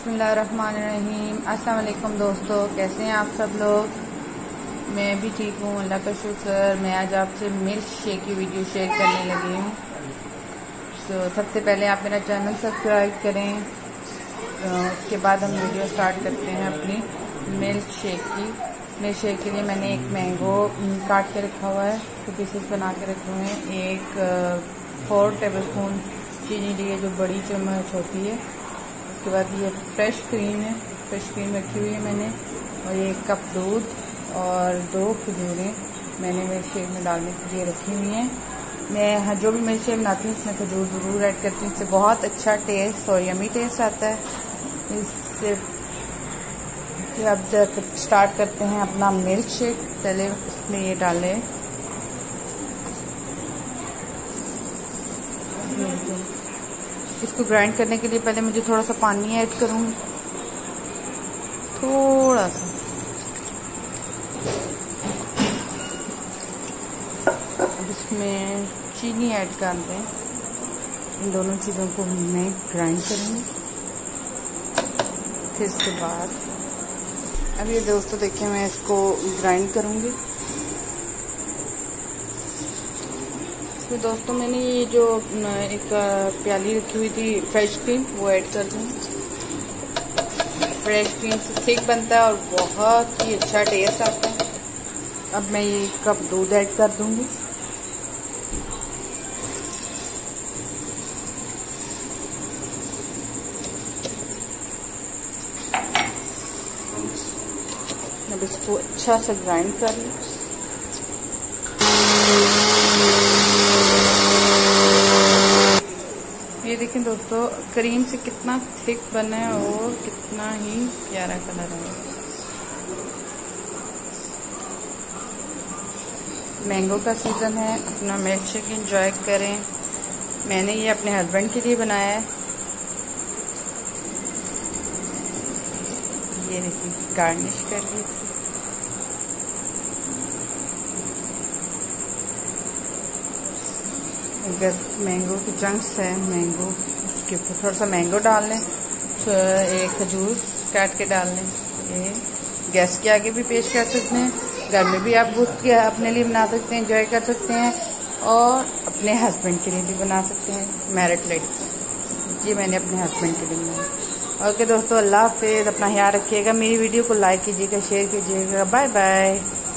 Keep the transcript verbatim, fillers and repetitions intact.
बिस्मिल्लाहिर्रहमानिर्रहीम। अस्सलाम वालेकुम दोस्तों, कैसे हैं आप सब लोग। मैं भी ठीक हूँ, अल्लाह का शुक्र। मैं आज आपसे मिल्क शेक की वीडियो शेयर करने लगी हूँ। तो सबसे पहले आप मेरा चैनल सब्सक्राइब करें। तो उसके बाद हम वीडियो स्टार्ट करते हैं अपनी मिल्क शेक की। मिल्क शेक के लिए मैंने एक मैंगो काट के रखा हुआ है, उसको पीसेस बना के रखे हुए हैं। एक फोर टेबल स्पून चीनी ली है जो बड़ी चम्मच होती है। उसके बाद ये फ्रेश क्रीम है, फ्रेश क्रीम रखी हुई है मैंने। और ये एक कप दूध और दो खजूरें मैंने मिल्क शेक में डालने के लिए रखी हुई हैं। मैं जो भी मिल्क शेक बनाती हूँ उसमें खजूर ज़रूर ऐड करती हूँ, इससे बहुत अच्छा टेस्ट और यमी टेस्ट आता है। इससे अब जब स्टार्ट करते हैं अपना मिल्क शेक। पहले उसमें ये डालें इसको ग्राइंड करने के लिए पहले मुझे थोड़ा सा पानी ऐड करूँगी, थोड़ा सा। अब इसमें चीनी ऐड कर दें। इन दोनों चीज़ों को मैं ग्राइंड करूँगी। फिर इसके बाद अब ये दोस्तों देखिए, मैं इसको ग्राइंड करूँगी। तो दोस्तों मैंने ये जो एक प्याली रखी हुई थी फ्रेश क्रीम, वो ऐड कर दूँ। फ्रेश क्रीम से थिक बनता है और बहुत ही अच्छा टेस्ट आता है। अब मैं ये कप दूध ऐड कर दूँगी। अब इसको अच्छा से ग्राइंड कर लूँ। ये देखें दोस्तों, क्रीम से कितना थिक बना है और कितना ही प्यारा कलर है। मैंगो का सीज़न है, अपना मिल्क शेक एंजॉय करें। मैंने ये अपने हस्बैंड के लिए बनाया है। ये देखिए, गार्निश कर ली। अगर मैंगो के चंक्स है, मैंगो उसके ऊपर थोड़ा सा मैंगो डाल लें, तो एक खजूर काट के डाल लें। ये गैस के आगे भी पेश कर सकते हैं, घर में भी आप बुक के अपने लिए बना सकते हैं, एंजॉय कर सकते हैं। और अपने हस्बैंड के लिए भी बना सकते हैं, मैरिड लेडी। ये मैंने अपने हस्बैंड के लिए बनाया। ओके दोस्तों, अल्लाह हाफिज़। अपना ख्याल रखिएगा। मेरी वीडियो को लाइक कीजिएगा, शेयर कीजिएगा। Bye bye.